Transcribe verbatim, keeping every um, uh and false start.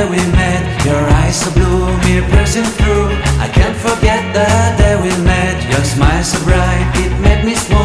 day we met. Your eyes so blue, me piercing through. I can't forget the day we met. Your smile so bright, it made me swoon.